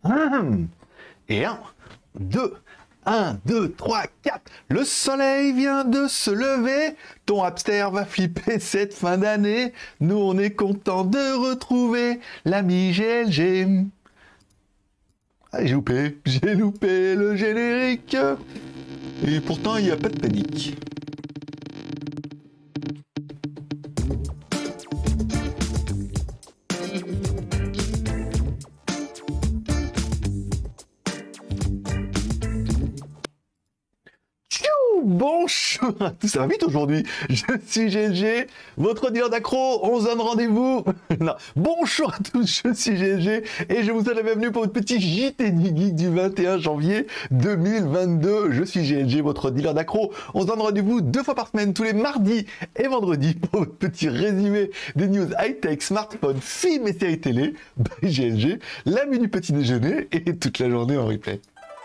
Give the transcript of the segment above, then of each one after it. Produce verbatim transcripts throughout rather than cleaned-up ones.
Hum. Et un, deux, un, deux, trois, quatre. Le soleil vient de se lever. Ton hamster va flipper cette fin d'année. Nous, on est content de retrouver l'ami G L G. Ah, j'ai loupé, j'ai loupé le générique. Et pourtant, il n'y a pas de panique. Bonjour à tous, ça va vite aujourd'hui. Je suis G L G, votre dealer d'accro. On se donne rendez-vous. Non. Bonjour à tous, je suis G L G et je vous souhaite la bienvenue pour votre petit J T du Geek du vingt et un janvier deux mille vingt-deux. Je suis G L G, votre dealer d'accro. On se donne rendez-vous deux fois par semaine, tous les mardis et vendredis, pour votre petit résumé des news high-tech, smartphones, films et séries télé. By G L G, la du petit déjeuner et toute la journée en replay.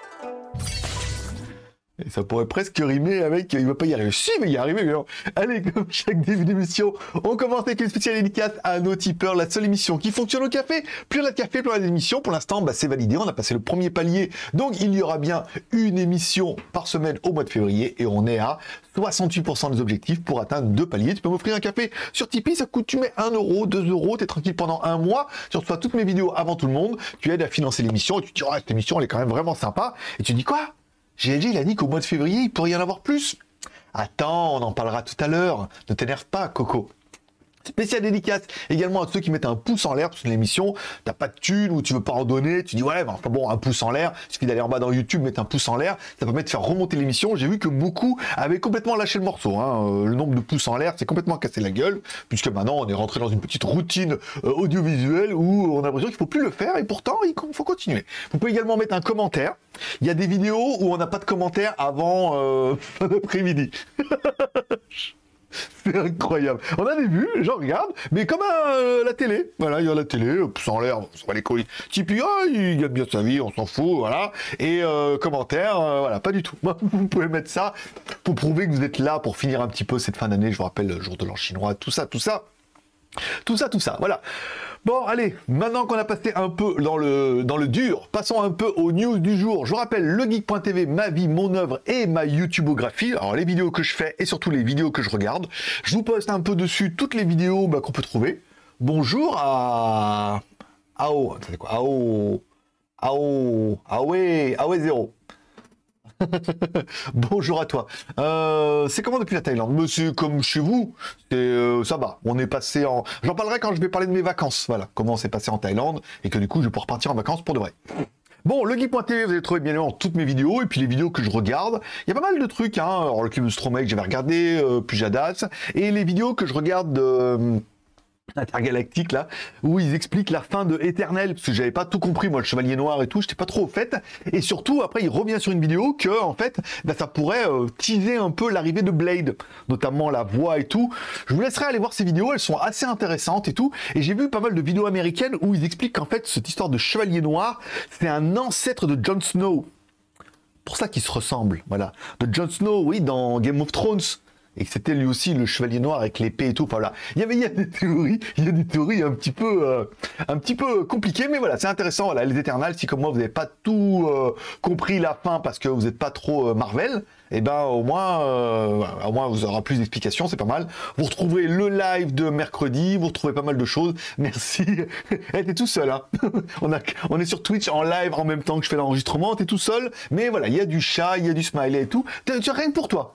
Et ça pourrait presque rimer avec il va pas y arriver. Si, mais y arriver. Mais non. Allez, comme chaque début d'émission, on commence avec une spéciale dédicace à nos tipeurs, la seule émission qui fonctionne au café. Plus on a de café, plus on a d'émissions. Pour l'instant, bah, c'est validé. On a passé le premier palier. Donc, il y aura bien une émission par semaine au mois de février. Et on est à soixante-huit pour cent des objectifs pour atteindre deux paliers. Tu peux m'offrir un café sur Tipeee. Ça coûte, tu mets un euro, deux euros. Tu es tranquille pendant un mois. Tu reçois toutes mes vidéos avant tout le monde. Tu aides à financer l'émission. Et tu te dis, oh, cette émission, elle est quand même vraiment sympa. Et tu dis quoi? G L G, il a dit qu'au mois de février, il pourrait y en avoir plus. Attends, on en parlera tout à l'heure. Ne t'énerve pas, Coco. Spécial dédicace également à ceux qui mettent un pouce en l'air sur l'émission. T'as pas de thune ou tu veux pas en donner, tu dis ouais, ben, enfin bon, un pouce en l'air. Il suffit d'aller en bas dans YouTube, mettre un pouce en l'air. Ça permet de faire remonter l'émission. J'ai vu que beaucoup avaient complètement lâché le morceau. Hein. Euh, le nombre de pouces en l'air, c'est complètement cassé la gueule, puisque maintenant on est rentré dans une petite routine euh, audiovisuelle où on a l'impression qu'il faut plus le faire et pourtant il faut continuer. Vous pouvez également mettre un commentaire. Il y a des vidéos où on n'a pas de commentaire avant euh, fin d'après-midi. C'est incroyable. On a des vues, j'en regarde, mais comme à euh, la télé. Voilà, il y a la télé, pouce en l'air, on s'en va les couilles. Tipeee, oh, il gagne bien sa vie, on s'en fout, voilà. Et euh, commentaire, euh, voilà, pas du tout. Vous pouvez mettre ça pour prouver que vous êtes là pour finir un petit peu cette fin d'année. Je vous rappelle, le jour de l'an chinois, tout ça, tout ça. Tout ça, tout ça, voilà. Bon, allez, maintenant qu'on a passé un peu dans le, dans le dur, passons un peu aux news du jour. Je vous rappelle, legeek point t v, ma vie, mon œuvre et ma YouTubeographie. Alors, les vidéos que je fais et surtout les vidéos que je regarde. Je vous poste un peu dessus toutes les vidéos bah, qu'on peut trouver. Bonjour à... Ao... C'est quoi Ao... Ao... Awe... Awe zéro. Bonjour à toi. Euh, c'est comment depuis la Thaïlande? Monsieur, comme chez vous, euh, ça va. On est passé en... J'en parlerai quand je vais parler de mes vacances. Voilà, comment c'est passé en Thaïlande et que du coup, je vais pouvoir partir en vacances pour de vrai. Bon, legeek point t v, vous allez trouver bien évidemment toutes mes vidéos et puis les vidéos que je regarde. Il y a pas mal de trucs, hein. Alors, le cube de Stromae que j'avais regardé, euh, Pujadas, et les vidéos que je regarde... Euh... Intergalactique là, où ils expliquent la fin de Éternel, parce que j'avais pas tout compris, moi le Chevalier Noir et tout, j'étais pas trop au fait, et surtout après il revient sur une vidéo que en fait bah, ça pourrait euh, teaser un peu l'arrivée de Blade, notamment la voix et tout. Je vous laisserai aller voir ces vidéos, elles sont assez intéressantes et tout, et j'ai vu pas mal de vidéos américaines où ils expliquent qu'en fait cette histoire de Chevalier Noir, c'est un ancêtre de Jon Snow, pour ça qu'ils se ressemblent, voilà, de Jon Snow, oui, dans Game of Thrones. Et que c'était lui aussi le chevalier noir avec l'épée et tout. Enfin, voilà. Il y avait, il y a des théories, il y a des théories un petit peu, euh, un petit peu compliquées, mais voilà, c'est intéressant. Voilà, les Éternels, si comme moi vous n'avez pas tout euh, compris la fin parce que vous n'êtes pas trop euh, Marvel, et eh ben au moins, euh, voilà, au moins vous aurez plus d'explications, c'est pas mal. Vous retrouverez le live de mercredi, vous retrouvez pas mal de choses. Merci. Eh, t'es tout seul, hein. on a, on est sur Twitch en live en même temps que je fais l'enregistrement. T'es tout seul, mais voilà, il y a du chat, il y a du smiley et tout. Tu as rien que pour toi.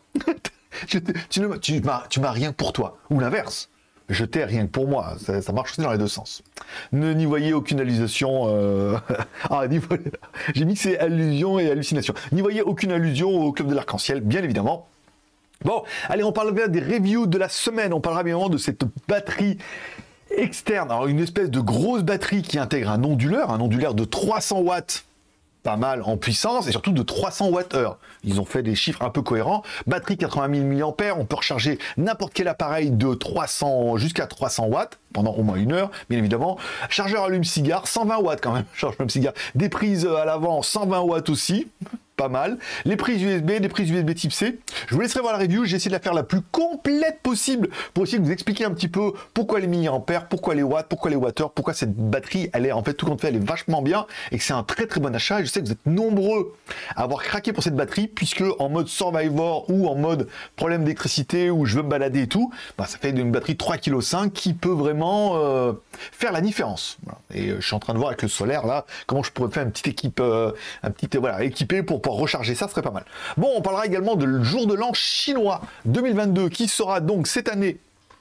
Je tu ne tu m'as tu m'as rien pour toi ou l'inverse. Je t'ai rien que pour moi. Ça, ça marche aussi dans les deux sens. Ne n'y voyez aucune allusion. Euh... ah, voyez... j'ai mis que c'est allusion et hallucination. N'y voyez aucune allusion au club de l'arc-en-ciel, bien évidemment. Bon, allez, on parle bien des reviews de la semaine. On parlera bien évidemment de cette batterie externe. Alors une espèce de grosse batterie qui intègre un onduleur, un onduleur de trois cents watts. Pas mal en puissance et surtout de trois cents watts-heure. Ils ont fait des chiffres un peu cohérents. Batterie quatre-vingt mille milliampères, on peut recharger n'importe quel appareil de trois cents jusqu'à trois cents watts pendant au moins une heure, bien évidemment. Chargeur allume-cigare, cent vingt watts quand même, chargeur allume-cigare. Des prises à l'avant, cent vingt watts aussi. pas mal. Les prises U S B, des prises U S B type C. Je vous laisserai voir la review, j'ai essayé de la faire la plus complète possible pour essayer de vous expliquer un petit peu pourquoi les milliampères, pourquoi les watts, pourquoi les watteurs, pourquoi cette batterie, elle est en fait tout compte fait, elle est vachement bien et que c'est un très très bon achat. Et je sais que vous êtes nombreux à avoir craqué pour cette batterie puisque en mode Survivor ou en mode problème d'électricité où je veux me balader et tout, bah, ça fait une batterie trois virgule cinq kilos qui peut vraiment euh, faire la différence. Voilà. Et euh, je suis en train de voir avec le solaire là comment je pourrais faire une petite équipe, euh, un petit voilà équipé pour pouvoir recharger ça, ce serait pas mal. Bon, on parlera également de le jour de l'an chinois deux mille vingt-deux qui sera donc cette année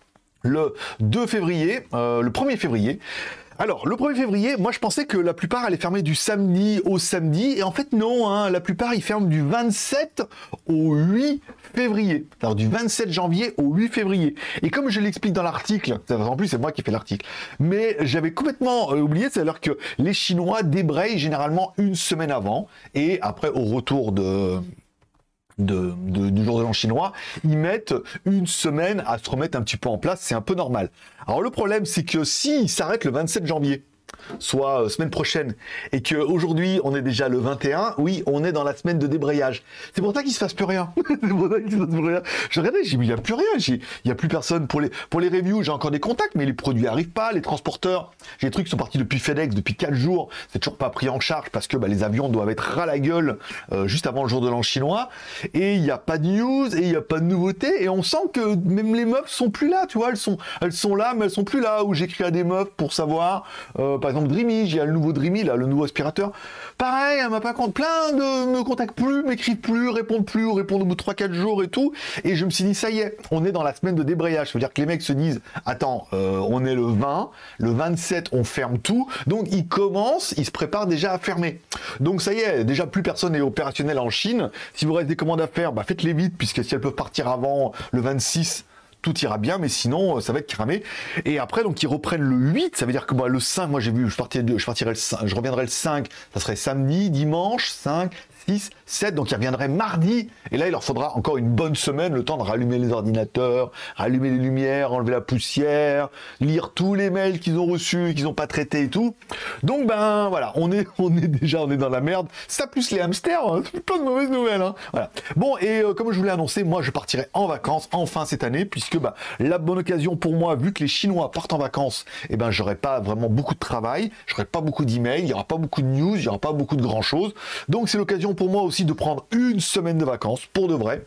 le deux février, euh, le premier février. Alors, le premier février, moi je pensais que la plupart allaient fermer du samedi au samedi, et en fait non, hein, la plupart ils ferment du vingt-sept au huit février. Alors du vingt-sept janvier au huit février. Et comme je l'explique dans l'article, en plus c'est moi qui ai fait l'article, mais j'avais complètement euh, oublié, c'est-à-dire que les Chinois débrayent généralement une semaine avant, et après au retour de... De, de, du jour de l'an chinois, ils mettent une semaine à se remettre un petit peu en place, c'est un peu normal. Alors le problème, c'est que s'ils s'arrêtent le vingt-sept janvier, soit euh, semaine prochaine, et qu'aujourd'hui on est déjà le vingt et un, oui, on est dans la semaine de débrayage. C'est pour ça qu'il se passe plus rien. C'est pour ça qu'il se passe plus rien. Je regardais, j'ai dit, il n'y a plus rien, il n'y a plus personne. Pour les, pour les reviews, j'ai encore des contacts, mais les produits n'arrivent pas, les transporteurs, j'ai des trucs qui sont partis depuis FedEx, depuis quatre jours, c'est toujours pas pris en charge parce que bah, les avions doivent être ras la gueule euh, juste avant le jour de l'an chinois, et il n'y a pas de news, et il n'y a pas de nouveautés, et on sent que même les meufs sont plus là, tu vois, elles sont, elles sont là, mais elles sont plus là, où j'écris à des meufs pour savoir, euh, par exemple Dreamy, j'ai le nouveau Dreamy, là, le nouveau aspirateur. Pareil, elle m'a pas compte, plein de me contactent plus, m'écrivent plus, répondent plus, ou répondent au bout de trois quatre jours et tout. Et je me suis dit, ça y est, on est dans la semaine de débrayage. Ça veut dire que les mecs se disent, attends, euh, on est le vingt, le vingt-sept, on ferme tout. Donc ils commencent, ils se préparent déjà à fermer. Donc ça y est, déjà plus personne n'est opérationnel en Chine. Si vous restez des commandes à faire, bah faites-les vite, puisque si elles peuvent partir avant le vingt-six, tout ira bien, mais sinon ça va être cramé. Et après, donc ils reprennent le huit, ça veut dire que bah, le cinq, moi j'ai vu, je partirais, je partirais le cinq, je reviendrai le cinq, ça serait samedi, dimanche, cinq, six, sept, donc ils reviendraient mardi, et là il leur faudra encore une bonne semaine, le temps de rallumer les ordinateurs, rallumer les lumières, enlever la poussière, lire tous les mails qu'ils ont reçus, qu'ils n'ont pas traités et tout. Donc ben voilà, on est, on est déjà, on est dans la merde, ça plus les hamsters, hein, c'est plein de mauvaises nouvelles. Hein. Voilà. Bon, et euh, comme je vous l'ai annoncé, moi je partirai en vacances, enfin cette année, puisque bah, la bonne occasion pour moi, vu que les Chinois partent en vacances, et eh ben j'aurai pas vraiment beaucoup de travail, j'aurai pas beaucoup d'emails, il y aura pas beaucoup de news, il y aura pas beaucoup de grand chose, donc c'est l'occasion pour moi aussi de prendre une semaine de vacances, pour de vrai,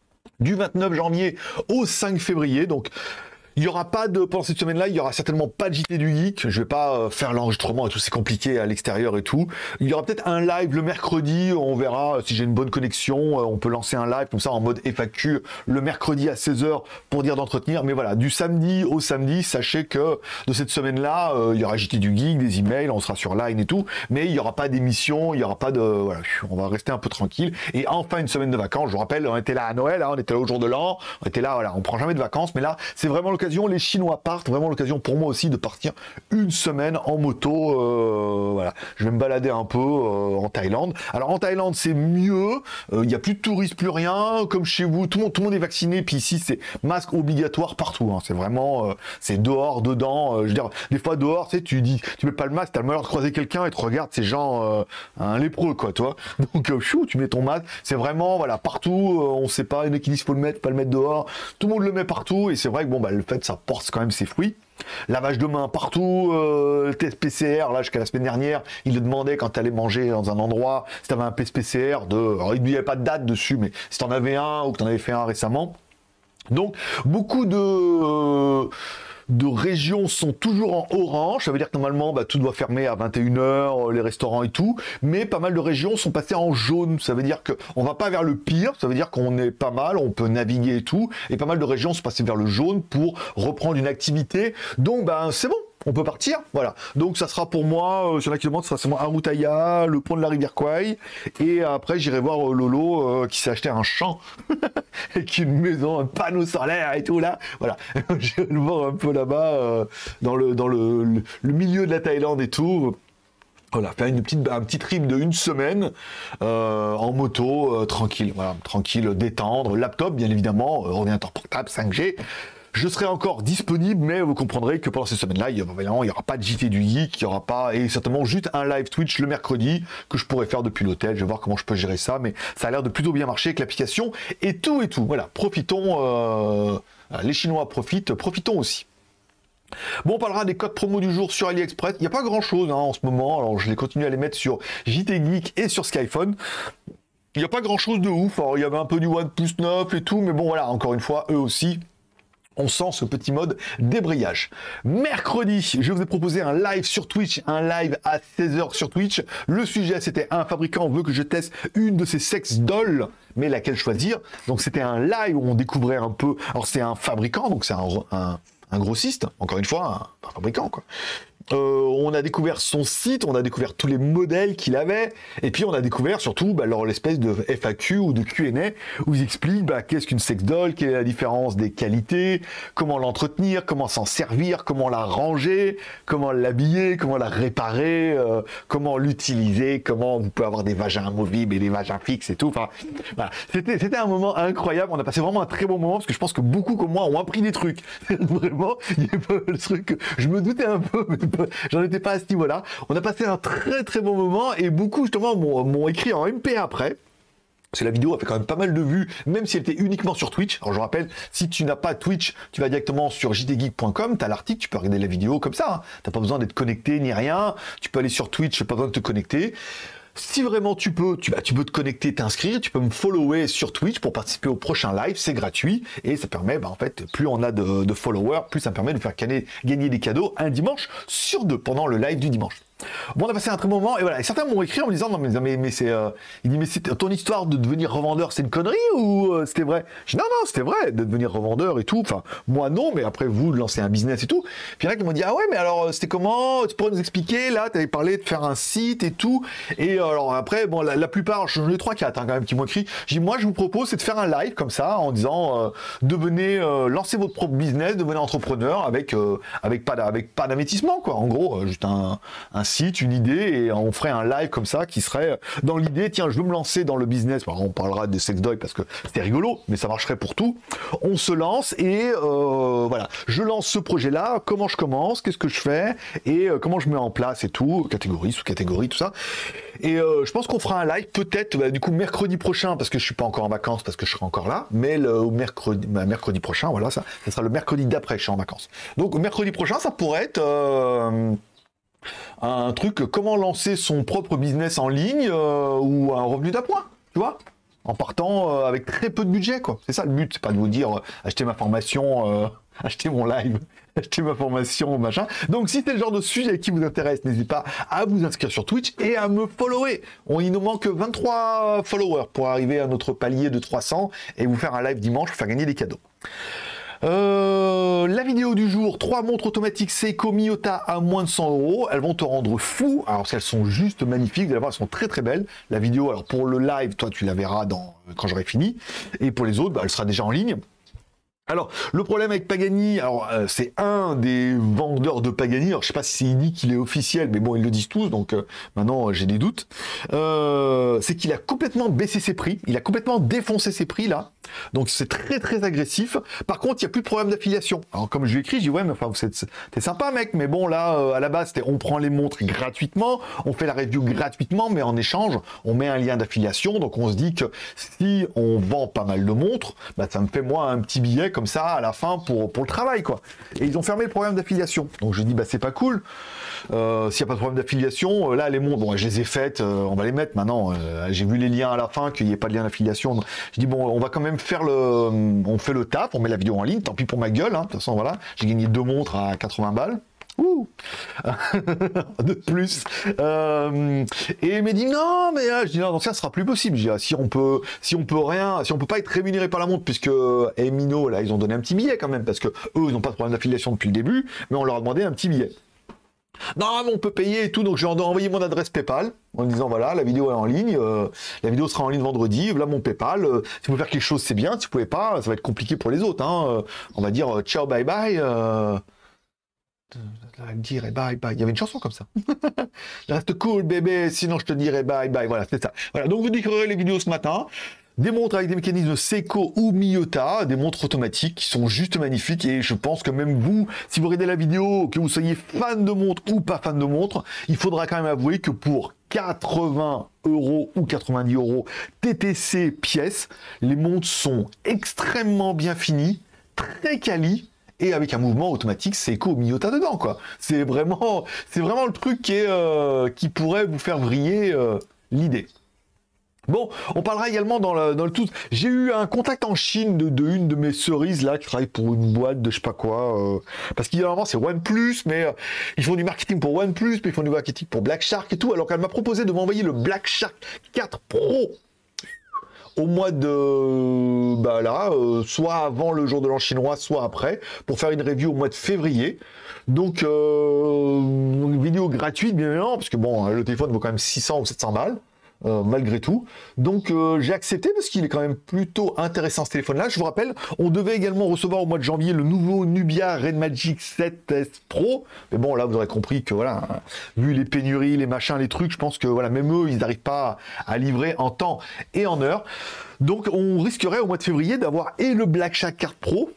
du vingt-neuf janvier au cinq février, donc il n'y aura pas de, pendant cette semaine-là, il n'y aura certainement pas de J T du Geek, je vais pas euh, faire l'enregistrement et tout, c'est compliqué à l'extérieur et tout. Il y aura peut-être un live le mercredi, on verra si j'ai une bonne connexion, euh, on peut lancer un live comme ça en mode F A Q le mercredi à seize heures pour dire d'entretenir, mais voilà, du samedi au samedi, sachez que de cette semaine-là, euh, il y aura J T du Geek, des emails, on sera sur Line et tout, mais il n'y aura pas d'émission, il n'y aura pas de, voilà, on va rester un peu tranquille, et enfin une semaine de vacances, je vous rappelle, on était là à Noël, hein, on était là au jour de l'an, on était là, voilà, on prend jamais de vacances, mais là, c'est vraiment l'occasion. Les Chinois partent, vraiment l'occasion pour moi aussi de partir une semaine en moto. Euh, voilà, je vais me balader un peu euh, en Thaïlande. Alors en Thaïlande c'est mieux, il euh, n'y a plus de touristes, plus rien. Comme chez vous, tout le monde, tout le monde est vacciné. Puis ici c'est masque obligatoire partout. Hein. C'est vraiment, euh, c'est dehors, dedans. Euh, je veux dire, des fois dehors, tu sais, tu dis, tu mets pas le masque, t'as le malheur de croiser quelqu'un et tu regardes ces gens, euh, un lépreux quoi, toi. Donc euh, chou, tu mets ton masque. C'est vraiment, voilà, partout. Euh, on sait pas, il y en a qui disent faut le mettre, pas le mettre dehors. Tout le monde le met partout et c'est vrai que bon bah le fait ça porte quand même ses fruits. Lavage de main partout, euh, test P C R, là jusqu'à la semaine dernière, il le demandait quand tu allais manger dans un endroit, si tu avais un test P C R, de... alors il n'y avait pas de date dessus, mais si tu en avais un ou que tu en avais fait un récemment. Donc beaucoup de... Euh... de régions sont toujours en orange, ça veut dire que normalement bah, tout doit fermer à vingt et une heures, les restaurants et tout, mais pas mal de régions sont passées en jaune, ça veut dire qu'on va pas vers le pire, ça veut dire qu'on est pas mal, on peut naviguer et tout, et pas mal de régions sont passées vers le jaune pour reprendre une activité, donc ben c'est bon. On peut partir, voilà. Donc ça sera pour moi, euh, sur l'accident, ça sera seulement Arutaya, le pont de la rivière Kwai, et après j'irai voir euh, Lolo euh, qui s'est acheté un champ avec une maison, un panneau solaire et tout là. Voilà, j'irai le voir un peu là-bas euh, dans le dans le, le, le milieu de la Thaïlande et tout. Voilà, faire une petite, un petit trip de une semaine euh, en moto, euh, tranquille, voilà, tranquille, détendre, laptop bien évidemment, euh, ordinateur portable cinq G. Je serai encore disponible, mais vous comprendrez que pendant ces semaines-là, il n'y aura pas de J T du Geek, il n'y aura pas, et certainement juste un live Twitch le mercredi que je pourrais faire depuis l'hôtel. Je vais voir comment je peux gérer ça, mais ça a l'air de plutôt bien marcher avec l'application et tout et tout. Voilà, profitons, euh, les Chinois profitent, profitons aussi. Bon, on parlera des codes promo du jour sur AliExpress. Il n'y a pas grand-chose hein, en ce moment, alors je vais continuer à les mettre sur J T Geek et sur Skyphone. Il n'y a pas grand-chose de ouf, alors il y avait un peu du OnePlus neuf et tout, mais bon voilà, encore une fois, eux aussi, on sent ce petit mode débrayage. Mercredi, je vous ai proposé un live sur Twitch, un live à seize heures sur Twitch. Le sujet, c'était un fabricant veut que je teste une de ses sex dolls, mais laquelle choisir. Donc c'était un live où on découvrait un peu... Alors c'est un fabricant, donc c'est un, un, un grossiste, encore une fois, un, un fabricant, quoi. Euh, on a découvert son site, on a découvert tous les modèles qu'il avait, et puis on a découvert surtout bah, leur l'espèce de F A Q ou de Q and A où ils expliquent bah, qu'est-ce qu'une sex doll, quelle est la différence des qualités, comment l'entretenir, comment s'en servir, comment la ranger, comment l'habiller, comment la réparer, euh, comment l'utiliser, comment vous pouvez avoir des vagins amovibles et des vagins fixes et tout. Enfin, voilà. C'était c'était un moment incroyable. On a passé vraiment un très bon moment parce que je pense que beaucoup comme moi ont appris des trucs. Vraiment, il y a pas le truc. Je me doutais un peu, mais j'en étais pas à ce niveau-là. On a passé un très très bon moment et beaucoup justement m'ont écrit en M P après. Parce que la vidéo a fait quand même pas mal de vues, même si elle était uniquement sur Twitch. Alors je rappelle, si tu n'as pas Twitch, tu vas directement sur j t geek point com, tu as l'article, tu peux regarder la vidéo comme ça. Hein. Tu n'as pas besoin d'être connecté ni rien. Tu peux aller sur Twitch, pas besoin de te connecter. Si vraiment tu peux, tu, bah, tu peux te connecter, t'inscrire, tu peux me follower sur Twitch pour participer au prochain live, c'est gratuit et ça permet, bah, en fait, plus on a de, de followers, plus ça me permet de faire gagner, gagner des cadeaux un dimanche sur deux pendant le live du dimanche. Bon, on a passé un très bon moment et voilà. Et certains m'ont écrit en me disant non mais, mais, mais c'est, euh... il dit mais c'est ton histoire de devenir revendeur, c'est une connerie ou euh, c'était vrai? Je dis non non c'était vrai de devenir revendeur et tout. Enfin moi non, mais après vous de lancer un business et tout. Puis il y en a qui m'ont dit ah ouais mais alors c'était comment? Tu pourrais nous expliquer là? Tu avais parlé de faire un site et tout. Et euh, alors après bon la, la plupart, j'en ai trois quatre hein, quand même qui m'ont écrit. Je dis moi je vous propose c'est de faire un live comme ça en disant euh, devenez euh, lancez votre propre business, devenez entrepreneur avec euh, avec pas avec pas d'investissement quoi. En gros euh, juste un, un site, une idée, et on ferait un live comme ça qui serait dans l'idée, tiens, je veux me lancer dans le business. Alors, on parlera des sex dolls parce que c'est rigolo, mais ça marcherait pour tout. On se lance et euh, voilà, je lance ce projet-là, comment je commence, qu'est-ce que je fais et euh, comment je mets en place et tout, catégorie, sous-catégorie, tout ça. Et euh, je pense qu'on fera un live peut-être bah, du coup mercredi prochain parce que je suis pas encore en vacances parce que je serai encore là, mais le mercredi, bah, mercredi prochain, voilà, ça, ça sera le mercredi d'après, je suis en vacances. Donc mercredi prochain, ça pourrait être euh, un truc, comment lancer son propre business en ligne euh, ou un revenu d'appoint, tu vois, en partant euh, avec très peu de budget, quoi. C'est ça le but, c'est pas de vous dire euh, achetez ma formation, euh, achetez mon live, achetez ma formation, machin. Donc si c'est le genre de sujet qui vous intéresse, n'hésitez pas à vous inscrire sur Twitch et à me follower. On, il nous manque vingt-trois followers pour arriver à notre palier de trois cents et vous faire un live dimanche pour faire gagner des cadeaux. Euh, la vidéo du jour, trois montres automatiques Seiko Miyota à moins de cent euros. Elles vont te rendre fou, alors qu'elles sont juste magnifiques, vous allez voir, elles sont très très belles. La vidéo, alors pour le live, toi tu la verras dans, quand j'aurai fini, et pour les autres, bah, elle sera déjà en ligne. Alors, le problème avec Pagani, alors euh, c'est un des vendeurs de Pagani, alors je sais pas si c'est dit qu'il est officiel, mais bon, ils le disent tous, donc euh, maintenant j'ai des doutes, euh, c'est qu'il a complètement baissé ses prix, il a complètement défoncé ses prix là, donc c'est très très agressif. Par contre, il n'y a plus de problème d'affiliation. Alors comme je lui ai écrit, je dis ouais, mais enfin, vous êtes, t'es sympa mec, mais bon là, euh, à la base, c'était on prend les montres gratuitement, on fait la review gratuitement, mais en échange, on met un lien d'affiliation, donc on se dit que si on vend pas mal de montres, bah, ça me fait moi un petit billet comme ça à la fin pour, pour le travail quoi. Et ils ont fermé le problème d'affiliation. Donc je dis bah c'est pas cool. Euh, s'il n'y a pas de problème d'affiliation, euh, là les montres, bon je les ai faites, euh, on va les mettre maintenant. Euh, j'ai vu les liens à la fin, qu'il n'y ait pas de lien d'affiliation. Donc, je dis bon on va quand même faire le. On fait le taf, on met la vidéo en ligne, tant pis pour ma gueule, hein. De toute façon voilà, j'ai gagné deux montres à quatre-vingts balles. Ouh de plus. Euh, et il m'a dit non, mais euh, je dis non, dans ça, ce sera plus possible. Je dis, ah, si on peut, si on peut rien, si on peut pas être rémunéré par la montre, puisque Emino là, ils ont donné un petit billet quand même, parce que eux, ils n'ont pas de problème d'affiliation depuis le début, mais on leur a demandé un petit billet. Non, mais on peut payer et tout, donc je leur ai envoyé mon adresse PayPal en disant voilà, la vidéo est en ligne, euh, la vidéo sera en ligne vendredi, voilà mon PayPal. Euh, si vous pouvez faire quelque chose, c'est bien. Si vous pouvez pas, ça va être compliqué pour les autres. Hein. Euh, on va dire euh, ciao, bye bye. Euh... Dire bye bye. Il y avait une chanson comme ça. Reste cool bébé, sinon je te dirai bye bye. Voilà, c'est ça. Voilà, donc vous découvrirez les vidéos ce matin. Des montres avec des mécanismes Seiko ou Miyota, des montres automatiques qui sont juste magnifiques et je pense que même vous, si vous regardez la vidéo, que vous soyez fan de montres ou pas fan de montres, il faudra quand même avouer que pour quatre-vingts euros ou quatre-vingt-dix euros T T C pièces, les montres sont extrêmement bien finies, très quali et avec un mouvement automatique Seiko ou Miyota dedans, quoi. C'est vraiment, c'est vraiment le truc qui, est, euh, qui pourrait vous faire vriller euh, l'idée. Bon, on parlera également dans le, dans le tout. J'ai eu un contact en Chine de, de une de mes cerises là qui travaille pour une boîte de je sais pas quoi. Euh, parce qu'évidemment c'est OnePlus, mais euh, ils font du marketing pour OnePlus, mais ils font du marketing pour Black Shark et tout. Alors qu'elle m'a proposé de m'envoyer le Black Shark quatre Pro au mois de bah là, euh, soit avant le jour de l'an chinois, soit après, pour faire une review au mois de février. Donc euh, une vidéo gratuite bien évidemment, parce que bon, le téléphone vaut quand même six cents ou sept cents balles. Euh, malgré tout. Donc euh, j'ai accepté parce qu'il est quand même plutôt intéressant ce téléphone-là. Je vous rappelle, on devait également recevoir au mois de janvier le nouveau Nubia Red Magic sept S Pro. Mais bon, là vous aurez compris que voilà, hein, vu les pénuries, les machins, les trucs, je pense que voilà, même eux, ils n'arrivent pas à livrer en temps et en heure. Donc on risquerait au mois de février d'avoir et le Black Shark quatre Pro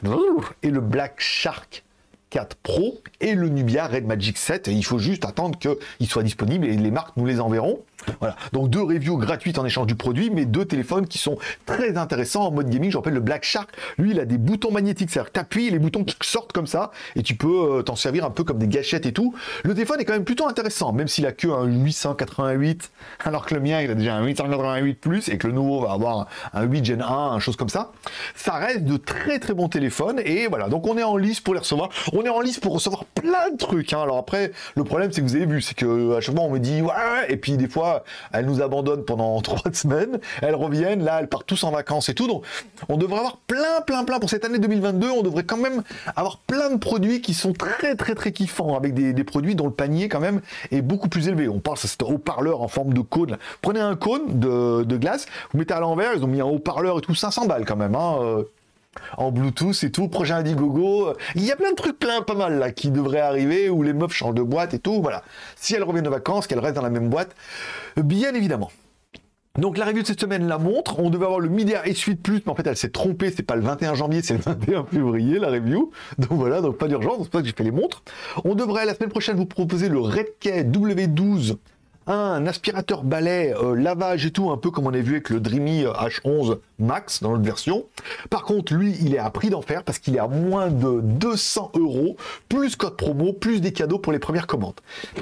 et le Black Shark quatre Pro et le Nubia Red Magic sept. Et il faut juste attendre qu'ils soient disponibles et les marques nous les enverront. Voilà, donc deux reviews gratuites en échange du produit, mais deux téléphones qui sont très intéressants en mode gaming. Je rappelle le Black Shark, lui il a des boutons magnétiques, c'est-à-dire que tu appuies, les boutons sortent comme ça et tu peux euh, t'en servir un peu comme des gâchettes et tout. Le téléphone est quand même plutôt intéressant, même s'il a que un huit cent quatre-vingt-huit, alors que le mien il a déjà un huit cent quatre-vingt-huit plus et que le nouveau va avoir un huit Gen un, un chose comme ça. Ça reste de très très bons téléphones et voilà, donc on est en lice pour les recevoir. On est en lice pour recevoir plein de trucs, hein. Alors après, le problème c'est que vous avez vu, c'est que à chaque fois on me dit ouais, et puis des fois elles nous abandonnent pendant trois semaines, elles reviennent, là elles partent tous en vacances et tout, donc on devrait avoir plein plein plein pour cette année deux mille vingt-deux, on devrait quand même avoir plein de produits qui sont très très très kiffants, avec des, des produits dont le panier quand même est beaucoup plus élevé. On parle, c'est un haut-parleur en forme de cône, là. Prenez un cône de, de glace, vous mettez à l'envers, ils ont mis un haut-parleur et tout, cinq cents balles quand même, hein, euh, en Bluetooth et tout, projet Indiegogo, il y a plein de trucs plein pas mal là qui devraient arriver, où les meufs changent de boîte et tout, voilà. Si elles reviennent de vacances, qu'elles restent dans la même boîte, bien évidemment. Donc la review de cette semaine la montre, on devait avoir le Midea S huit Plus, mais en fait elle s'est trompée, c'est pas le vingt et un janvier, c'est le vingt et un février la review, donc voilà, donc pas d'urgence, c'est pour ça que j'ai fait les montres. On devrait la semaine prochaine vous proposer le Redkey W douze, un aspirateur balai, euh, lavage et tout, un peu comme on a vu avec le Dreamy H onze Max dans notre version. Par contre, lui, il est à prix d'enfer parce qu'il est à moins de deux cents euros, plus code promo, plus des cadeaux pour les premières commandes.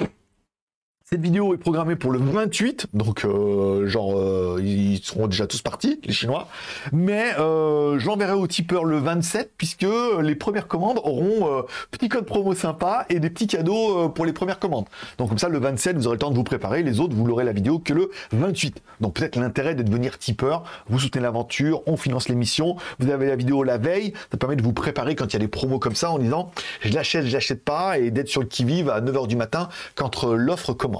Cette vidéo est programmée pour le vingt-huit, donc euh, genre euh, ils seront déjà tous partis, les Chinois, mais euh, je l'enverrai au tipeur le vingt-sept, puisque les premières commandes auront euh, petit code promo sympa et des petits cadeaux euh, pour les premières commandes. Donc comme ça, le vingt-sept, vous aurez le temps de vous préparer, les autres, vous l'aurez la vidéo que le vingt-huit. Donc peut-être l'intérêt de devenir tipeur, vous soutenez l'aventure, on finance l'émission, vous avez la vidéo la veille, ça permet de vous préparer quand il y a des promos comme ça, en disant je l'achète, je l'achète pas, et d'être sur le qui-vive à neuf heures du matin quand euh, l'offre commence.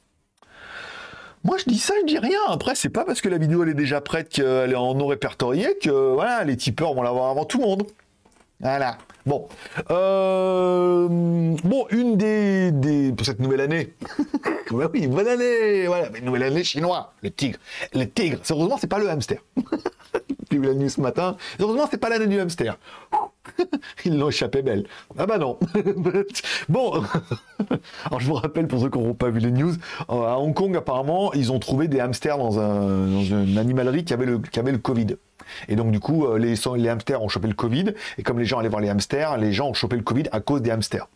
Moi je dis ça, je dis rien. Après, c'est pas parce que la vidéo elle est déjà prête, qu'elle est en non répertorié, que voilà, les tipeurs vont l'avoir avant tout le monde. Voilà. Bon. Euh... Bon, une des, des... pour cette nouvelle année. Bah oui, bonne année. Voilà, mais nouvelle année chinois. Le tigre. Le tigre. Heureusement, c'est pas le hamster. J'ai vu la nuit ce matin. Heureusement, c'est pas l'année du hamster. Ils l'ont échappé belle. Ah bah non. Bon. Alors je vous rappelle, pour ceux qui n'auront pas vu les news, à Hong Kong apparemment, ils ont trouvé des hamsters dans, un, dans une animalerie qui avait le, qui avait le Covid. Et donc du coup, les, les hamsters ont chopé le Covid. Et comme les gens allaient voir les hamsters, les gens ont chopé le Covid à cause des hamsters.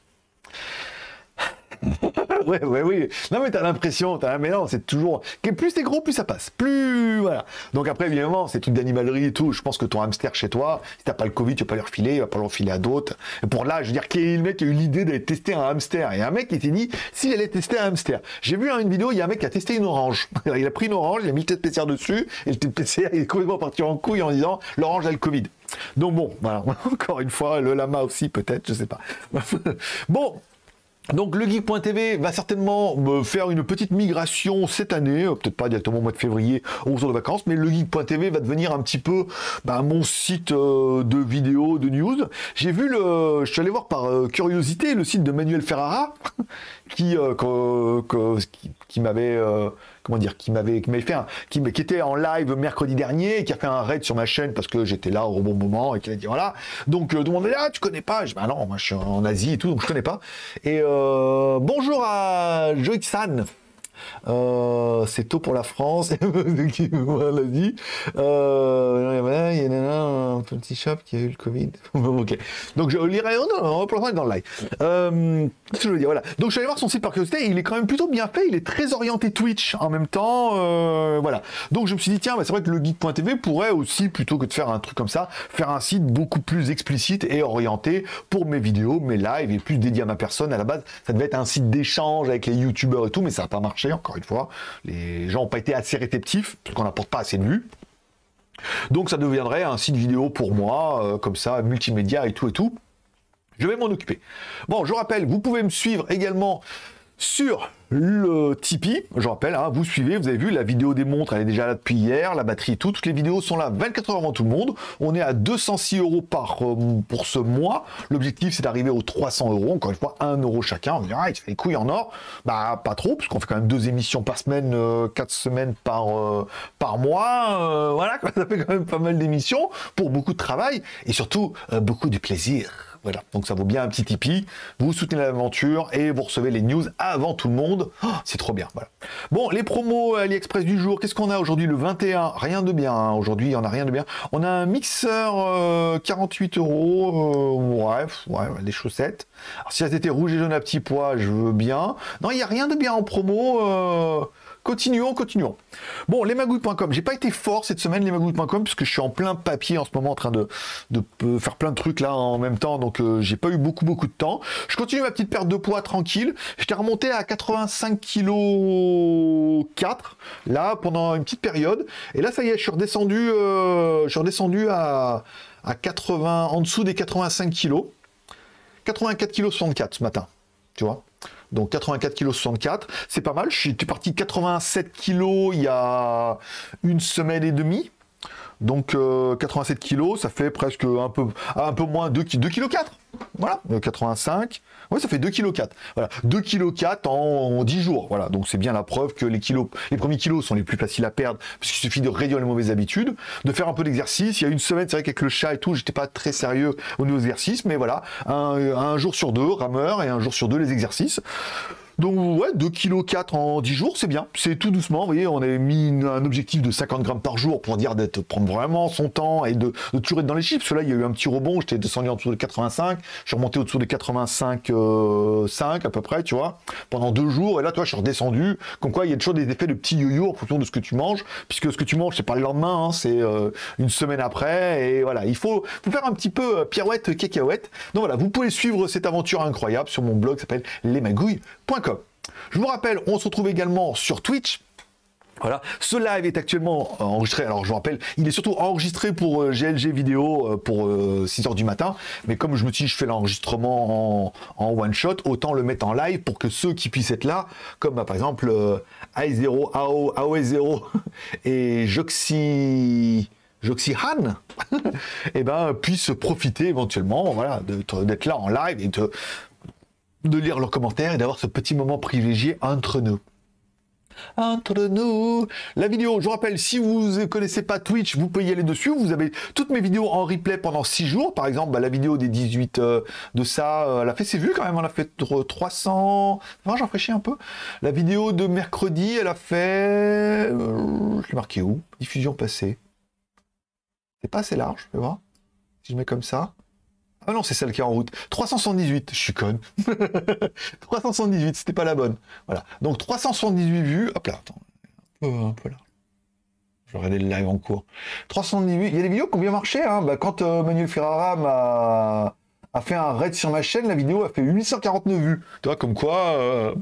Ouais, ouais, oui. Non, mais t'as l'impression, t'as mais non, c'est toujours. Plus c'est gros, plus ça passe. Plus. Voilà. Donc après, évidemment, c'est trucs d'animalerie et tout. Je pense que ton hamster chez toi, si t'as pas le Covid, tu vas pas le refiler, il va pas le refiler à d'autres. Et pour là, je veux dire, quel est le mec qui a eu l'idée d'aller tester un hamster? Et un mec qui s'est dit, s'il allait tester un hamster. J'ai vu hein, une vidéo, il y a un mec qui a testé une orange. Il a pris une orange, il a mis le test P C R dessus, et le test P C R il est complètement parti en couille en disant, l'orange a le Covid. Donc bon, voilà. Encore une fois, le lama aussi, peut-être, je sais pas. Bon. Donc le Geek point T V va certainement euh, faire une petite migration cette année, euh, peut-être pas directement au mois de février au retour de vacances, mais le Geek point T V va devenir un petit peu bah, mon site euh, de vidéos, de news. J'ai vu le, je suis allé voir par euh, curiosité le site de Manuel Ferrara, qui, euh, que, que, qui, qui m'avait, euh, comment dire, qui m'avait, qui m'avait fait un, qui, qui était en live mercredi dernier, et qui a fait un raid sur ma chaîne parce que j'étais là au bon moment, et qui a dit voilà. Donc, euh, tout le monde dit ah, tu connais pas? Je dis bah non, moi je suis en Asie et tout, donc je connais pas. Et euh, bonjour à Joixan. Euh, c'est tôt pour la France. Qui l'a dit. Euh, il y en a un petit shop qui a eu le Covid. Ok. Donc je lirai. Non, non, on va prendre dans le live. Euh, Qu'est-ce que je veux dire? Voilà. Donc je suis allé voir son site par curiosité. Il est quand même plutôt bien fait. Il est très orienté Twitch en même temps. Euh, voilà. Donc je me suis dit tiens, bah, c'est vrai que le geek point t v pourrait aussi, plutôt que de faire un truc comme ça, faire un site beaucoup plus explicite et orienté pour mes vidéos, mes lives et plus dédié à ma personne. À la base, ça devait être un site d'échange avec les youtubeurs et tout, mais ça n'a pas marché. Encore une fois, les gens n'ont pas été assez réceptifs parce qu'on n'apporte pas assez de vues. Donc ça deviendrait un site vidéo pour moi, euh, comme ça, multimédia et tout et tout. Je vais m'en occuper. Bon, je rappelle, vous pouvez me suivre également sur le Tipeee. Je rappelle, hein, vous suivez, vous avez vu, la vidéo des montres, elle est déjà là depuis hier, la batterie et tout, toutes les vidéos sont là vingt-quatre heures avant tout le monde. On est à deux cent six euros par, euh, pour ce mois. L'objectif, c'est d'arriver aux trois cents euros, encore une fois, un euro chacun. On va dire, ah, il se fait les couilles en or. Bah, pas trop, parce qu'on fait quand même deux émissions par semaine, euh, quatre semaines par, euh, par mois. Euh, voilà, ça fait quand même pas mal d'émissions pour beaucoup de travail et surtout euh, beaucoup de plaisir. Voilà, donc ça vaut bien un petit Tipeee, vous soutenez l'aventure et vous recevez les news avant tout le monde, oh, c'est trop bien, voilà. Bon, les promos AliExpress du jour, qu'est-ce qu'on a aujourd'hui le vingt et un? Rien de bien, hein. Aujourd'hui on n'a rien de bien. On a un mixeur euh, quarante-huit euros, euh, ouais, ouais, des chaussettes. Alors si elles étaient rouges et jaunes à petits pois, je veux bien. Non, il n'y a rien de bien en promo, euh... Continuons, continuons. Bon, lesmagouilles point com, j'ai pas été fort cette semaine, lesmagouilles point com, parce que je suis en plein papier en ce moment, en train de, de, de faire plein de trucs là en même temps, donc euh, j'ai pas eu beaucoup, beaucoup de temps. Je continue ma petite perte de poids tranquille. J'étais remonté à quatre-vingt-cinq virgule quatre kilos, là, pendant une petite période. Et là, ça y est, je suis redescendu, euh, je suis redescendu à, à quatre-vingts, en dessous des quatre-vingt-cinq kilos. quatre-vingt-quatre virgule soixante-quatre ce matin, tu vois. Donc quatre-vingt-quatre virgule soixante-quatre kilos, c'est pas mal. J'étais parti de quatre-vingt-sept kilos il y a une semaine et demie. Donc euh, quatre-vingt-sept kilos, ça fait presque un peu, un peu moins de deux virgule quatre kilos. Voilà, quatre-vingt-cinq. Ouais, ça fait deux virgule quatre kilos. Voilà, deux virgule quatre kilos en, en dix jours. Voilà, donc c'est bien la preuve que les kilos, les premiers kilos sont les plus faciles à perdre, puisqu'il suffit de réduire les mauvaises habitudes, de faire un peu d'exercice. Il y a une semaine, c'est vrai qu'avec le chat et tout, j'étais pas très sérieux au niveau des exercices, mais voilà, un, un jour sur deux, rameur, et un jour sur deux, les exercices. Donc ouais, deux virgule quatre kilos en dix jours, c'est bien. C'est tout doucement, vous voyez, on avait mis une, un objectif de cinquante grammes par jour pour dire d'être prendre vraiment son temps et de, de toujours être dans les chiffres. Parce que là, il y a eu un petit rebond, j'étais descendu en dessous de quatre-vingt-cinq, je suis remonté au-dessous de quatre-vingt-cinq virgule cinq euh, à peu près, tu vois, pendant deux jours. Et là, toi, je suis redescendu. Comme quoi, il y a toujours des effets de petits yo-yo en fonction de ce que tu manges, puisque ce que tu manges, c'est pas le lendemain, hein, c'est euh, une semaine après. Et voilà, il faut, faut faire un petit peu euh, pirouette, cacahuète. Donc voilà, vous pouvez suivre cette aventure incroyable sur mon blog qui s'appelle lesmagouilles point com. Je vous rappelle, on se retrouve également sur Twitch. Voilà, ce live est actuellement enregistré, alors je vous rappelle, il est surtout enregistré pour euh, G L G vidéo euh, pour euh, six heures du matin, mais comme je me dis je fais l'enregistrement en, en one shot, autant le mettre en live pour que ceux qui puissent être là, comme bah, par exemple euh, A zéro, A O, A O S zéro et Joxy... Joxyhan, et ben puissent profiter éventuellement, voilà, d'être là en live et de... de lire leurs commentaires et d'avoir ce petit moment privilégié entre nous. Entre nous. La vidéo, je vous rappelle, si vous ne connaissez pas Twitch, vous pouvez y aller dessus. Vous avez toutes mes vidéos en replay pendant six jours. Par exemple, bah, la vidéo des dix-huit euh, de ça, euh, elle a fait ses vues quand même. On a fait trois cents... Non, j'en ferai un peu. La vidéo de mercredi, elle a fait... Euh, je l'ai marqué où? Diffusion passée. C'est pas assez large, je vais voir. Si je mets comme ça... Ah non, c'est celle qui est en route. trois cent soixante-dix-huit, je suis conne. trois cent soixante-dix-huit, c'était pas la bonne. Voilà. Donc trois cent soixante-dix-huit vues. Hop là, attends. Un peu, un peu là. Je vais regarder le live en cours. trois cent soixante-dix-huit. Il y a des vidéos qui ont bien marché. Hein. Bah, quand euh, Manuel Ferrara m'a... a fait un raid sur ma chaîne, la vidéo a fait huit cent quarante-neuf vues. Tu vois, comme quoi... Euh...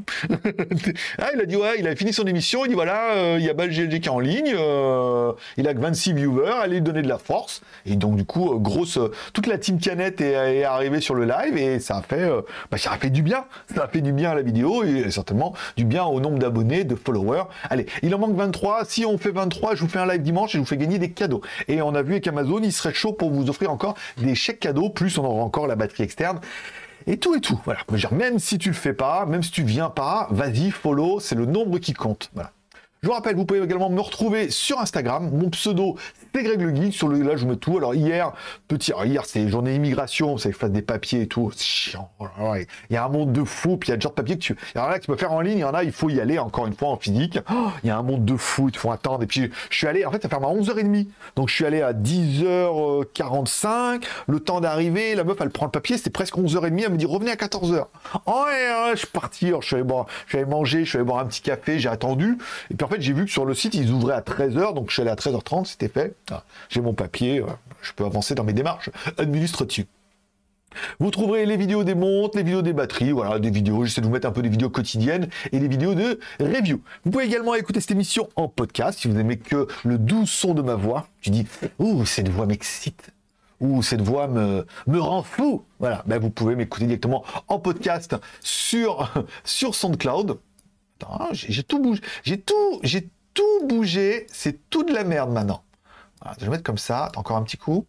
ah, il a dit, ouais, il a fini son émission, il dit, voilà, euh, il y a Bal G L G qui est en ligne, euh, il a que vingt-six viewers, allez lui donner de la force. Et donc, du coup, euh, grosse... Euh, toute la team Canette est, est arrivée sur le live et ça a fait... Euh, bah, ça a fait du bien. Ça a fait du bien à la vidéo et certainement du bien au nombre d'abonnés, de followers. Allez, il en manque vingt-trois. Si on fait vingt-trois, je vous fais un live dimanche et je vous fais gagner des cadeaux. Et on a vu avec Amazon, il serait chaud pour vous offrir encore des chèques cadeaux, plus on aura encore la batterie externe et tout et tout. Voilà. Genre, même si tu le fais pas, même si tu viens pas, vas-y, follow, c'est le nombre qui compte. Voilà. Je vous rappelle, vous pouvez également me retrouver sur Instagram. Mon pseudo, c'est Greg le Geek. Sur le là, je mets tout. Alors hier, petit, alors, hier c'est journée immigration, c'est que je fasse des papiers et tout. C'est chiant. Il y a un monde de fou. Puis il y a des genres de papiers que tu, il y en a qui peuvent faire en ligne, il y en a, il faut y aller encore une fois en physique. Oh, il y a un monde de fou. Il faut attendre. Et puis je suis allé. En fait, ça ferme à onze heures trente. Donc je suis allé à dix heures quarante-cinq. Le temps d'arriver, la meuf, elle prend le papier. C'était presque onze heures trente. Elle me dit revenez à quatorze heures. Oh, et, ouais, je suis parti. Alors, je suis allé boire, je suis allé manger, je suis allé boire un petit café. J'ai attendu. Et puis en fait, j'ai vu que sur le site, ils ouvraient à treize heures, donc je suis allé à treize heures trente, c'était fait. Ah, j'ai mon papier, je peux avancer dans mes démarches administratives. Vous trouverez les vidéos des montres, les vidéos des batteries, voilà, des vidéos, j'essaie de vous mettre un peu des vidéos quotidiennes et des vidéos de review. Vous pouvez également écouter cette émission en podcast, si vous aimez que le doux son de ma voix. Tu dis, ouh, cette voix m'excite. Ouh, cette voix me, me rend fou. Voilà, ben, vous pouvez m'écouter directement en podcast sur, sur SoundCloud. J'ai tout bougé, j'ai tout, j'ai tout bougé, c'est tout de la merde maintenant. Voilà, je vais mettre comme ça, encore un petit coup.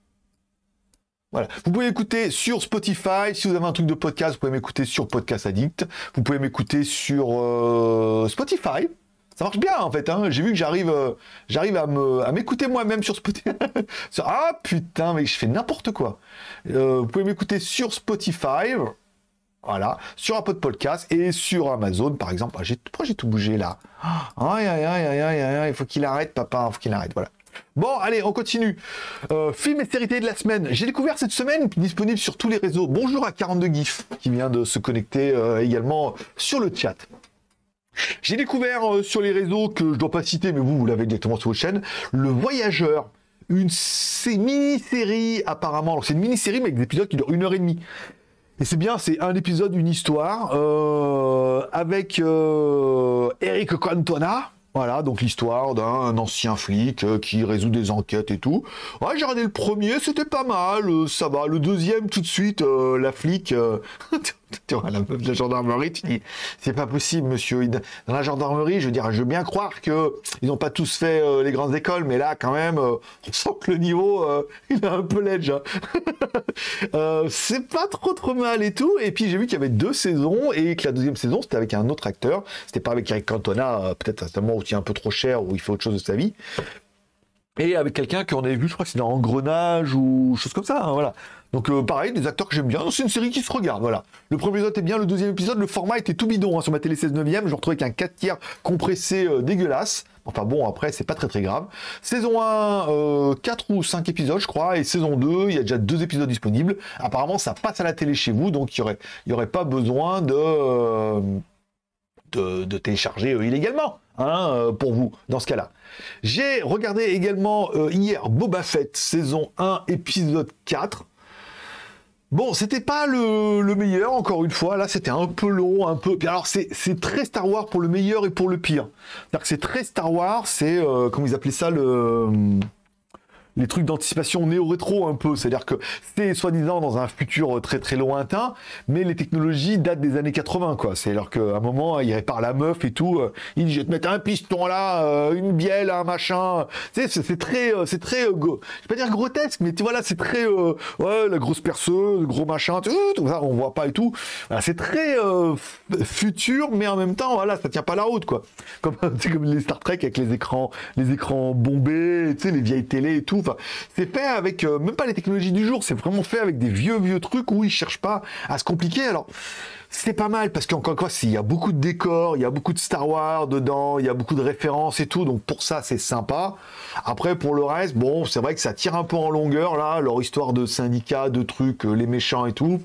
Voilà, vous pouvez écouter sur Spotify, si vous avez un truc de podcast, vous pouvez m'écouter sur Podcast Addict, vous pouvez m'écouter sur euh, Spotify, ça marche bien en fait, hein. J'ai vu que j'arrive euh, j'arrive à me à m'écouter moi-même sur Spotify. Ah putain, mais je fais n'importe quoi. Euh, vous pouvez m'écouter sur Spotify. Voilà, sur un peu de podcast et sur Amazon, par exemple. Ah, j'ai, pourquoi j'ai tout bougé là? Aïe, aïe, aïe, aïe, aïe, aïe, il faut qu'il arrête, papa, il faut qu'il arrête, voilà. Bon, allez, on continue. Euh, film et série télé de la semaine. J'ai découvert cette semaine, disponible sur tous les réseaux. Bonjour à quarante-deux GIF, qui vient de se connecter euh, également sur le chat. J'ai découvert euh, sur les réseaux, que je ne dois pas citer, mais vous, vous l'avez directement sur votre chaîne, Le Voyageur. Une mini-série, apparemment. Alors, c'est une mini-série, mais avec des épisodes qui durent une heure et demie. Et c'est bien, c'est un épisode, une histoire, euh, avec euh, Eric Cantona. Voilà, donc l'histoire d'un ancien flic euh, qui résout des enquêtes et tout. Ouais, j'ai regardé le premier, c'était pas mal, euh, ça va. Le deuxième, tout de suite, euh, la flic... Euh... tu vois, la meuf de la gendarmerie, tu dis, c'est pas possible, monsieur. Dans la gendarmerie, je veux dire, je veux bien croire que ils n'ont pas tous fait euh, les grandes écoles, mais là, quand même, euh, on sent que le niveau, euh, il a un peu l'edge. Hein. euh, c'est pas trop trop mal et tout. Et puis j'ai vu qu'il y avait deux saisons et que la deuxième saison, c'était avec un autre acteur. C'était pas avec Eric Cantona, euh, peut-être à ce moment où il est un peu trop cher, où il fait autre chose de sa vie. Et avec quelqu'un qu'on avait vu, je crois que c'est dans Engrenage ou chose comme ça, hein, voilà. Donc euh, pareil, des acteurs que j'aime bien, c'est une série qui se regarde, voilà. Le premier épisode est bien, le deuxième épisode, le format était tout bidon, hein, sur ma télé seize neuvième, je me retrouvais avec un quatre tiers compressé euh, dégueulasse. Enfin bon, après, c'est pas très très grave. Saison un, euh, quatre ou cinq épisodes, je crois, et saison deux, il y a déjà deux épisodes disponibles. Apparemment, ça passe à la télé chez vous, donc il n'y aurait, y aurait pas besoin de... Euh, De, de télécharger euh, illégalement, hein, euh, pour vous, dans ce cas-là. J'ai regardé également euh, hier Boba Fett, saison un, épisode quatre. Bon, c'était pas le, le meilleur, encore une fois, là c'était un peu long, un peu... Puis alors c'est très Star Wars pour le meilleur et pour le pire. C'est-à-dire que c'est très Star Wars, c'est, euh, comment ils appelaient ça, le... les trucs d'anticipation néo-rétro un peu, c'est-à-dire que c'est soi-disant dans un futur très très lointain, mais les technologies datent des années quatre-vingts, quoi. C'est-à-dire qu'à un moment, il répare la meuf et tout, euh, il dit, je vais te mettre un piston là, euh, une bielle, un machin. Tu sais, c'est très, euh, c'est très, euh, go... je vais pas dire grotesque, mais tu vois là, c'est très, euh, ouais, la grosse perceuse, le gros machin, tout, tout ça, on voit pas et tout. Voilà, c'est très euh, futur, mais en même temps, voilà, ça tient pas la route, quoi. Comme, comme les Star Trek avec les écrans, les écrans bombés, tu sais, les vieilles télé et tout. Enfin, c'est fait avec, euh, même pas les technologies du jour, c'est vraiment fait avec des vieux, vieux trucs où ils cherchent pas à se compliquer. Alors, c'est pas mal, parce qu'encore une fois, il y a beaucoup de décors, il y a beaucoup de Star Wars dedans, il y a beaucoup de références et tout, donc pour ça, c'est sympa. Après, pour le reste, bon, c'est vrai que ça tire un peu en longueur, là, leur histoire de syndicats, de trucs, euh, les méchants et tout.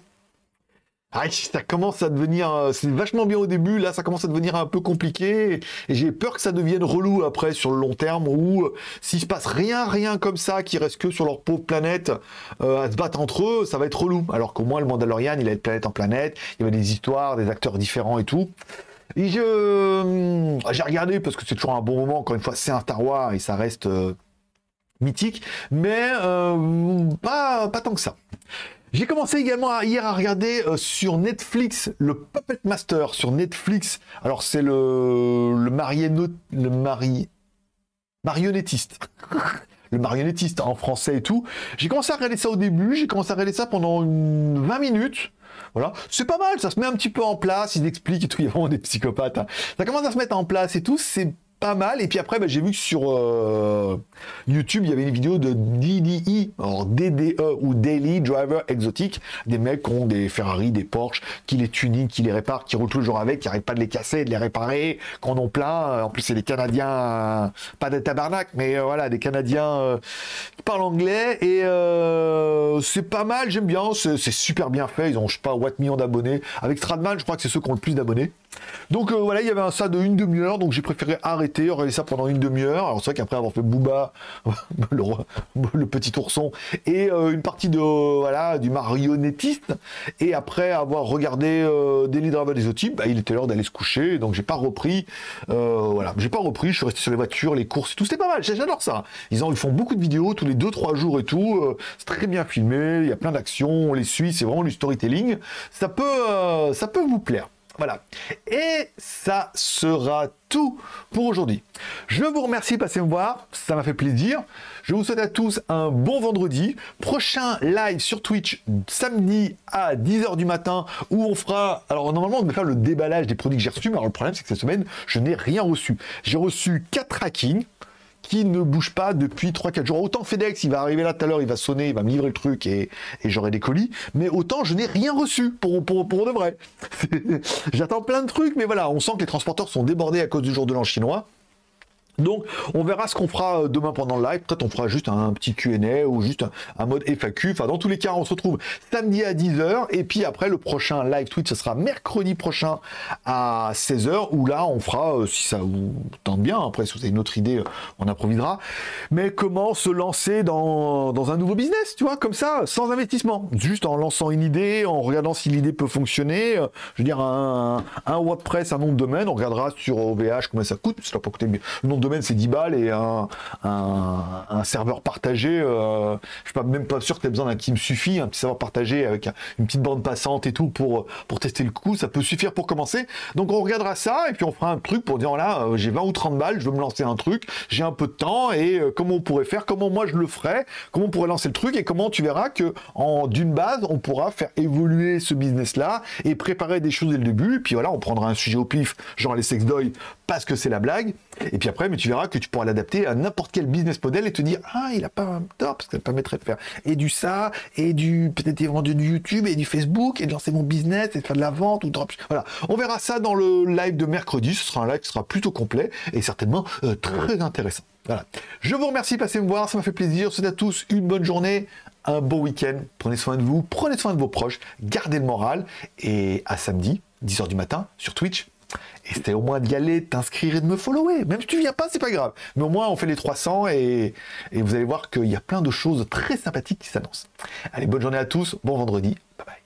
Ah, ça commence à devenir, c'est vachement bien au début, là ça commence à devenir un peu compliqué, et j'ai peur que ça devienne relou après sur le long terme, où s'il se passe rien, rien comme ça, qui reste que sur leur pauvre planète euh, à se battre entre eux, ça va être relou. Alors qu'au moins le Mandalorian, il a de planète en planète, il y avait des histoires, des acteurs différents et tout. Et je, j'ai regardé parce que c'est toujours un bon moment, encore une fois c'est un Star Wars et ça reste euh, mythique, mais euh, pas, pas tant que ça. J'ai commencé également à, hier à regarder euh, sur Netflix le Puppet Master sur Netflix. Alors c'est le le, marieno, le mari, marionnettiste. Le marionnettiste en français et tout. J'ai commencé à regarder ça au début, j'ai commencé à regarder ça pendant une vingt minutes. Voilà, c'est pas mal, ça se met un petit peu en place, ils expliquent et tout, il y a vraiment des psychopathes. Hein. Ça commence à se mettre en place et tout, c'est pas mal. Et puis après, bah, j'ai vu que sur euh, YouTube, il y avait une vidéo de D D E, alors D D E ou Daily Driver Exotic, des mecs qui ont des Ferrari, des Porsche, qui les tunent, qui les réparent, qui roulent tout le jour avec, qui n'arrêtent pas de les casser, de les réparer, qui en ont plein. En plus, c'est des Canadiens, euh, pas des tabarnak, mais euh, voilà, des Canadiens euh, qui parlent anglais. Et euh, c'est pas mal, j'aime bien, c'est super bien fait. Ils ont, je sais pas, what millions d'abonnés. Avec Stradman, je crois que c'est ceux qui ont le plus d'abonnés. Donc euh, voilà, il y avait un ça de une demi-heure, donc j'ai préféré arrêter, regarder ça pendant une demi-heure. Alors c'est vrai qu'après avoir fait Booba, le, le petit ourson, et euh, une partie de voilà du marionnettiste, et après avoir regardé euh, Daily Driver Exotic, bah, il était l'heure d'aller se coucher, donc j'ai pas repris. Euh, voilà, j'ai pas repris. Je suis resté sur les voitures, les courses, et tout. C'était pas mal. J'adore ça. Ils en ils font beaucoup de vidéos tous les deux trois jours et tout. Euh, c'est très bien filmé. Il y a plein d'actions. On les suit. C'est vraiment du storytelling. Ça peut, euh, ça peut vous plaire. Voilà. Et ça sera tout pour aujourd'hui. Je vous remercie de passer me voir. Ça m'a fait plaisir. Je vous souhaite à tous un bon vendredi. Prochain live sur Twitch samedi à dix heures du matin où on fera... Alors normalement, on devait faire le déballage des produits que j'ai reçus. Mais alors le problème, c'est que cette semaine, je n'ai rien reçu. J'ai reçu quatre hackings qui ne bouge pas depuis trois quatre jours. Autant FedEx, il va arriver là tout à l'heure, il va sonner, il va me livrer le truc et, et j'aurai des colis. Mais autant, je n'ai rien reçu pour, pour, pour de vrai. J'attends plein de trucs, mais voilà, on sent que les transporteurs sont débordés à cause du jour de l'an chinois. Donc, on verra ce qu'on fera demain pendant le live. Peut-être on fera juste un petit Q and A ou juste un, un mode F A Q. Enfin, dans tous les cas, on se retrouve samedi à dix heures. Et puis après, le prochain live Twitch, ce sera mercredi prochain à seize heures. Où là, on fera, euh, si ça vous tente bien, après, si vous avez une autre idée, euh, on improvisera. Mais comment se lancer dans, dans un nouveau business, tu vois, comme ça, sans investissement. Juste en lançant une idée, en regardant si l'idée peut fonctionner. Euh, je veux dire, un, un WordPress, un nom de domaine. On regardera sur O V H combien ça coûte. Ça va pas coûter mieux. Le nom de domaine c'est dix balles et un, un, un serveur partagé, euh, je suis pas, même pas sûr que tu aies besoin d'un qui me suffit, un petit serveur partagé avec un, une petite bande passante et tout pour, pour tester le coup, ça peut suffire pour commencer. Donc on regardera ça et puis on fera un truc pour dire là euh, j'ai vingt ou trente balles, je veux me lancer un truc, j'ai un peu de temps et euh, comment on pourrait faire, comment moi je le ferais, comment on pourrait lancer le truc et comment tu verras que en d'une base on pourra faire évoluer ce business là et préparer des choses dès le début et puis voilà on prendra un sujet au pif genre les sextoys parce que c'est la blague et puis après mais tu verras que tu pourras l'adapter à n'importe quel business model et te dire ah il a pas un tort parce que ça permettrait de faire et du ça et du peut-être vendre du YouTube et du Facebook et de lancer mon business et de faire de la vente ou drop voilà on verra ça dans le live de mercredi. Ce sera un live qui sera plutôt complet et certainement euh, très intéressant. Voilà, je vous remercie de passer me voir, ça m'a fait plaisir. Je vous souhaite à tous une bonne journée, un bon week-end, prenez soin de vous, prenez soin de vos proches, gardez le moral et à samedi dix heures du matin sur Twitch. Et c'était au moins d'y aller, t'inscrire et de me follower. Même si tu viens pas, c'est pas grave. Mais au moins, on fait les trois cents et, et vous allez voir qu'il y a plein de choses très sympathiques qui s'annoncent. Allez, bonne journée à tous, bon vendredi, bye bye.